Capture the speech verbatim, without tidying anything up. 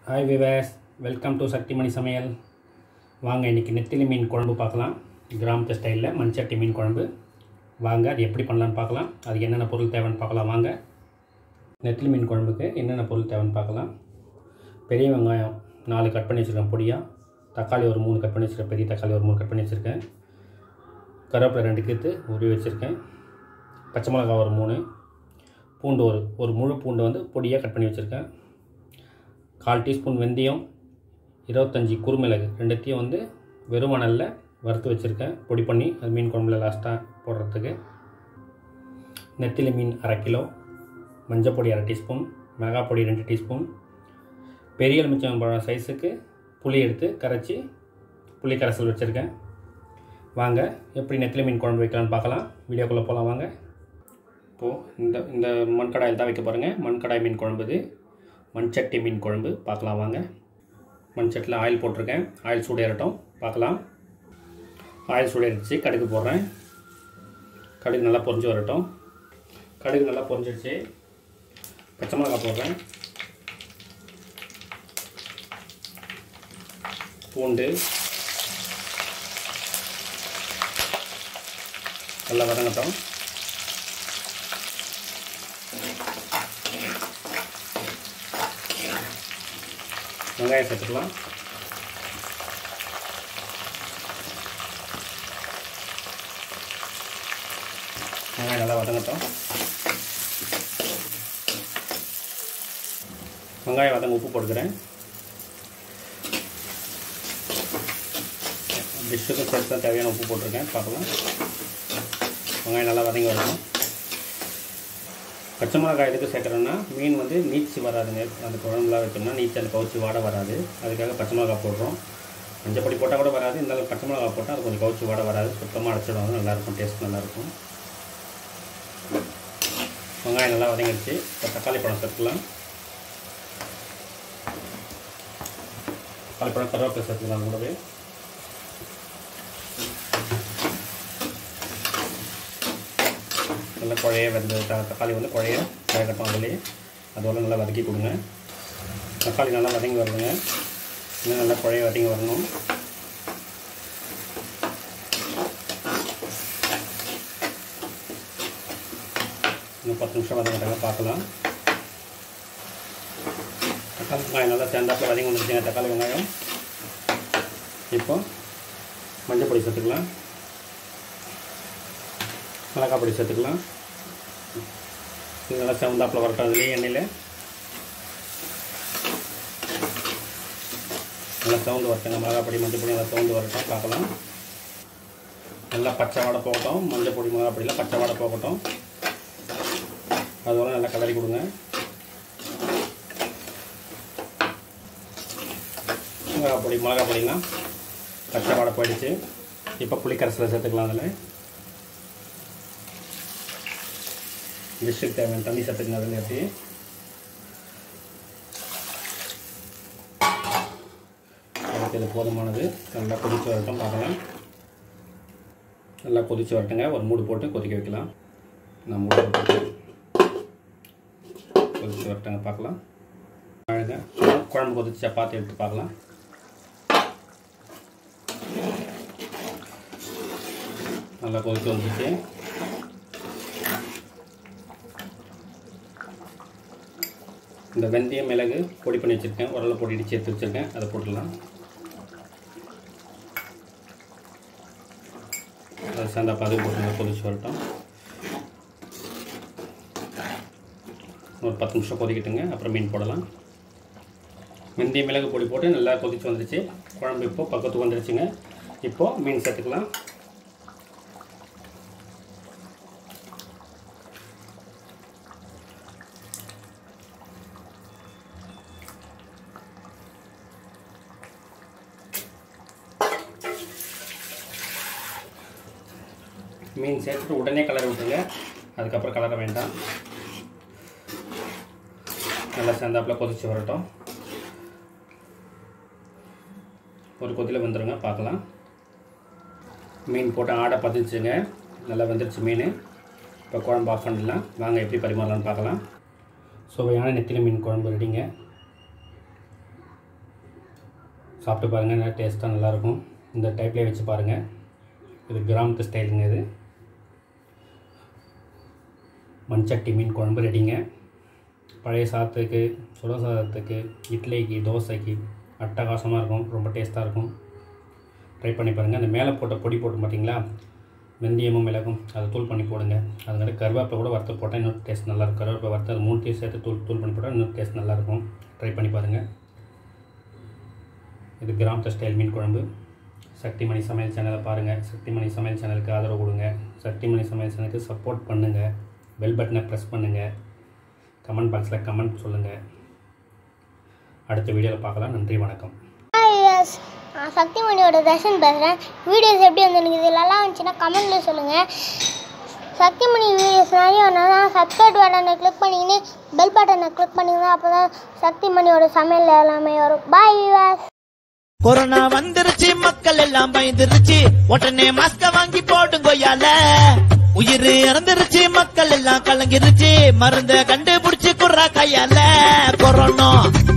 Hi viewers, welcome to Sakthi Mani சமையல். வாங்க இன்றைக்கி நெத்திலி மீன் குழம்பு பார்க்கலாம். கிராமத்து ஸ்டைலில் மண்சட்டி மீன் குழம்பு. வாங்க அது எப்படி பண்ணலான்னு பார்க்கலாம். அதுக்கு என்னென்ன பொருள் தேவைன்னு பார்க்கலாம். வாங்க நெத்திலி மீன் குழம்புக்கு என்னென்ன பொருள் தேவைன்னு பார்க்கலாம். பெரிய வெங்காயம் நாலு கட் பண்ணி வச்சுருக்கேன் பொடியாக. தக்காளி ஒரு மூணு கட் பண்ணி வச்சுருக்கேன். பெரிய தக்காளி ஒரு மூணு கட் பண்ணி வச்சுருக்கேன். கருவேப்பிலை ரெண்டு கீத்து உருவி வச்சுருக்கேன். பச்சை மிளகா ஒரு மூணு, பூண்டு ஒரு ஒரு முழு பூண்டு வந்து பொடியாக கட் பண்ணி வச்சுருக்கேன். கால் டீஸ்பூன் வெந்தயம், இருபத்தஞ்சி குறுமிளகு ரெண்டுத்தையும் வந்து வெறும் மணலில் வறுத்து வச்சுருக்கேன் பொடி பண்ணி. அது மீன் குழம்புல லாஸ்ட்டாக போடுறதுக்கு. நெத்திலி மீன் அரை கிலோ, மஞ்சள் பொடி அரை டீஸ்பூன், மிளகாய் பொடி ரெண்டு டீஸ்பூன், பெரிய எலுமிச்சம்பழம் சைஸுக்கு புளி எடுத்து கரைச்சி புளி கரைசல் வச்சுருக்கேன். வாங்க எப்படி நெத்திலி மீன் குழம்பு வைக்கலான்னு பார்க்கலாம். வீடியோக்குள்ளே போகலாம் வாங்க. இப்போது இந்த இந்த மண்கடாயில் தான் வைக்க பாருங்கள். மண்கடாய் மீன் குழம்பு, இது மண்சட்டி மீன் குழம்பு பார்க்கலாம் வாங்க. மண்சட்டியில் ஆயில் போட்டிருக்கேன். ஆயில் சூடேறட்டும் பார்க்கலாம். ஆயில் சூடேறிச்சு, கடுகு போடுறேன். கடுகு நல்லா பொரிஞ்சு வரட்டும். கடுகு நல்லா பொரிஞ்சிடுச்சு. பச்சை மிளகாய் போடுறேன். பூண்டு நல்லா வதங்கட்டும். வெங்காயம் சேர்த்துக்கலாம். வெங்காயம் நல்லா வதங்கட்டும். வெங்காயம் வதங்க உப்பு போட்டுக்கிறேன். டிஷ்ஷுக்கு சேர்த்து தேவையான உப்பு போட்டிருக்கேன். பார்க்கலாம். வெங்காயம் நல்லா வதங்கி வரணும். பச்சை மிளகாய் எதுக்கு சேர்க்குறோன்னா, மீன் வந்து நீச்சி வராதுங்க. அந்த குழம்புலாம் வைக்கணும்னா நீச்சி அந்த கவுச்சி வாட வராது. அதுக்காக பச்சை மிளகாய் போடுறோம். மஞ்சள் பொடி போட்டால் கூட வராது. இருந்தாலும் பச்சை மிளகாய் போட்டால் அது கொஞ்சம் கவுச்சி வாட வராது. சுத்தமாக அடைச்சிடுவாங்க. நல்லாயிருக்கும், டேஸ்ட் நல்லாயிருக்கும். வெங்காயம் நல்லா வதங்கிடுச்சு. இப்போ தக்காளி பழம் சேர்த்துக்கலாம். தக்காளி பழம் கருவேப்பிலை சேர்த்துக்கலாம் கூடவே. நல்லா குழைய வெந்த தக்காளி வந்து குழைய வேகட்டும். அதுலேயே அதோட நல்லா வதக்கி கொடுங்க. தக்காளி நல்லா வதங்கி வருதுங்க. இன்னும் நல்லா குழைய வதங்கி வரணும். இன்னும் பத்து நிமிஷம் வதங்கிட்டாங்க பார்க்கலாம். தக்காளி வெங்காயம் நல்லா சேர்ந்தாப்பில் வதங்கி வந்துருச்சுங்க. தக்காளி வெங்காயம். இப்போ மஞ்சள் பொடி சேர்த்துக்கலாம். மிளகாய் பொடி சேர்த்துக்கலாம். இது நல்லா செவந்தாப்பில் வரட்டும். அதுலேயே எண்ணெயில் நல்லா சவுண்டு வரட்டுங்க. மிளகாய் பொடி மஞ்சள் பொடி நல்லா சவுண்டு வரட்டும் பார்க்கலாம். நல்லா பச்சை வாடை போகட்டும். மஞ்சள் பொடி மிளகாய் பொடியில் பச்சை வாடை போகட்டும். அதோட நல்லா கலரி கொடுங்க. மிளகாய் பொடி மிளகாய் பொடிலாம் பச்சை வாடை போயிடுச்சு. இப்போ புளி கரைசலை சேர்த்துக்கலாம். அதில் டிஷ்ஷுக்கு தேவையான தண்ணி சேர்த்துக்கணும். அதில் எப்படி அதுக்கு இது போதுமானது. நல்லா கொதிச்சு வரட்டும் பார்க்கலாம். நல்லா கொதிச்சு வரட்டுங்க. ஒரு மூடு போட்டு கொதிக்க வைக்கலாம். நான் மூடு போட்டு கொதிச்சு வரட்டுங்க பார்க்கலாம். அழகா குழம்பு கொதிச்சா பார்த்து எடுத்து பார்க்கலாம். நல்லா கொதிச்சு வந்துச்சு. இந்த வெந்தயம் மிளகு பொடி பண்ணி வச்சுருக்கேன். உரலை பொடி சேர்த்து வச்சுருக்கேன். அதை போட்டுடலாம். அதை சேர்ந்தா பாது போட்டு கொதிச்சு வரட்டும். ஒரு பத்து நிமிஷம் கொதிக்கிட்டுங்க. அப்புறம் மீன் போடலாம். வெந்தயம் மிளகு பொடி போட்டு நல்லா கொதிச்சு வந்துடுச்சு. குழம்பு இப்போது பக்கத்துக்கு வந்துடுச்சுங்க. இப்போது மீன் சேர்த்துக்கலாம். மீன் சேர்த்துட்டு உடனே கலர் விட்டுருங்க. அதுக்கப்புறம் கலர வேண்டாம். நல்லா சேர்ந்தாப்பில் கொதிச்சு வரட்டும். ஒரு கொதியில் வந்துடுங்க பார்க்கலாம். மீன் போட்டு ஆடை பதிச்சுங்க. நல்லா வந்துடுச்சு மீன். இப்போ குழம்பு ஆஃப் பண்ணிடலாம். வாங்க எப்படி பரிமாறலான்னு பார்க்கலாம். சுவையான நெத்திலி மீன் குழம்பு ரெடிங்க. சாப்பிட்டு பாருங்கள், நல்லா டேஸ்ட்டாக நல்லாயிருக்கும். இந்த டைப்லேயே வச்சு பாருங்கள். இது கிராமத்து ஸ்டைலுங்க. இது மண்சட்டி மீன் குழம்பு ரெடிங்க. பழைய சாதத்துக்கு, சுட சாதத்துக்கு, இட்லிக்கு, தோசைக்கு அட்டகாசமாக இருக்கும். ரொம்ப டேஸ்ட்டாக இருக்கும். ட்ரை பண்ணி பாருங்கள். அந்த மேலே போட்ட பொடி போட்டு பார்த்தீங்களா, வெந்தயமும் மிளகும், அதை தூள் பண்ணி போடுங்க. அதுக்காக கருவேப்பிலை கூட வறுத்து போட்டால் இன்னும் டேஸ்ட் நல்லாயிருக்கும். கருவேப்பிலை வறுத்து அது மூணுத்தையும் சேர்த்து தூள் தூள் பண்ணி போட்டால் இன்னும் டேஸ்ட் நல்லாயிருக்கும். ட்ரை பண்ணி பாருங்கள். இது கிராமத்து ஸ்டைல் மீன் குழம்பு. சக்திமணி சமையல் சேனலை பாருங்கள். சக்திமணி சமையல் சேனலுக்கு ஆதரவு கொடுங்க. சக்திமணி சமையல் சேனலுக்கு சப்போர்ட் பண்ணுங்கள். பெல் பட்டனை ப்ரெஸ் பண்ணுங்கள். கமெண்ட் பாக்ஸில் கமெண்ட் சொல்லுங்கள். அடுத்த வீடியோவில் பார்க்கலாம். நன்றி, வணக்கம். நான் சக்திமணியோட தர்ஷன் பேசுகிறேன். வீடியோஸ் எப்படி வந்து எனக்கு இது நல்லா இருந்துச்சுன்னா கமெண்ட்டில் சொல்லுங்கள். சக்திமணி வீடியோஸ் நிறைய வந்தா சப்ஸ்கிரைப் பட்டனை கிளிக் பண்ணிக்கின்னு பெல் பட்டனை கிளிக் பண்ணிங்கன்னா அப்போ தான் சக்திமணியோட சமையல் எல்லாமே வரும். பாய் வியூவர்ஸ். கொரோனா வந்துருச்சு, மக்கள் எல்லாம் பயந்துருச்சு, உடனே மாஸ்க வாங்கி போடுங்கோயால. உயிர் இறந்துருச்சு, மக்கள் எல்லாம் கலங்கிருச்சு, மருந்த கண்டுபிடிச்சு குர்ரா கையால. கொரோனா